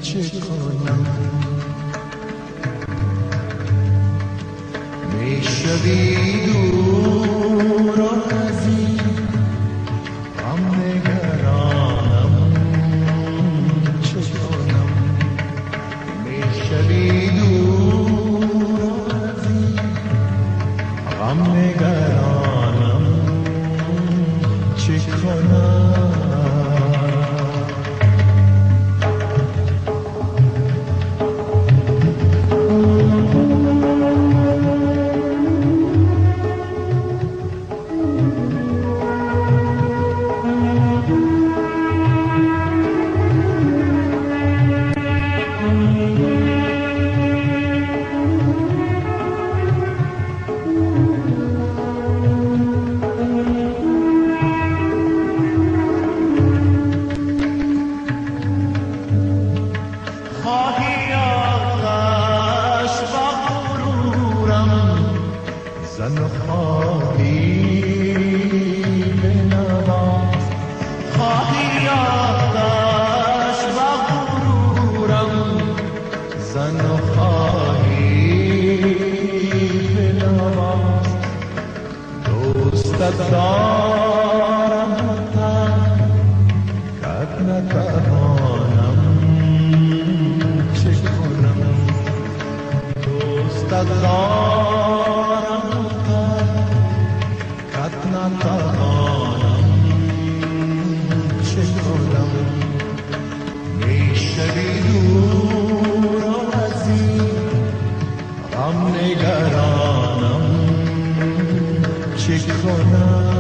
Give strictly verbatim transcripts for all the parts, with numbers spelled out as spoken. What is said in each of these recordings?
چه کنم میشوی دور و نزدیک غم نگرانم چه کنم میشوی دور و نزدیک غم نگرانم چه کنم زن و خواهی بنواز خواهی آتش و غرورم زن و خواهی بنواز دوستت دارم کت نتوانم چه کنم دوستت دارم نتوانم چه کنم میشوی دور و نزدیک غم نگرانم چه کنم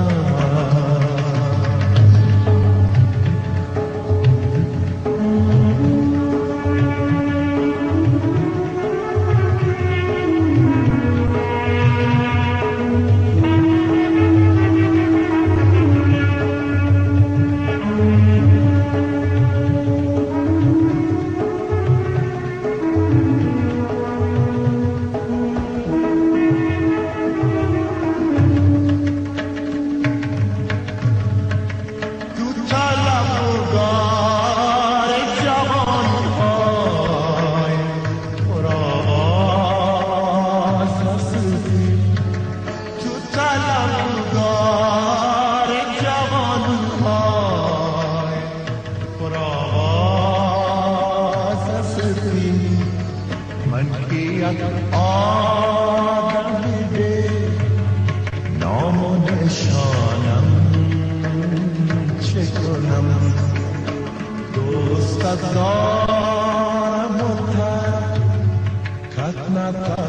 من که یک آدم ده نام و نشانم چه کنم دوستت دارم و ترکت نکنم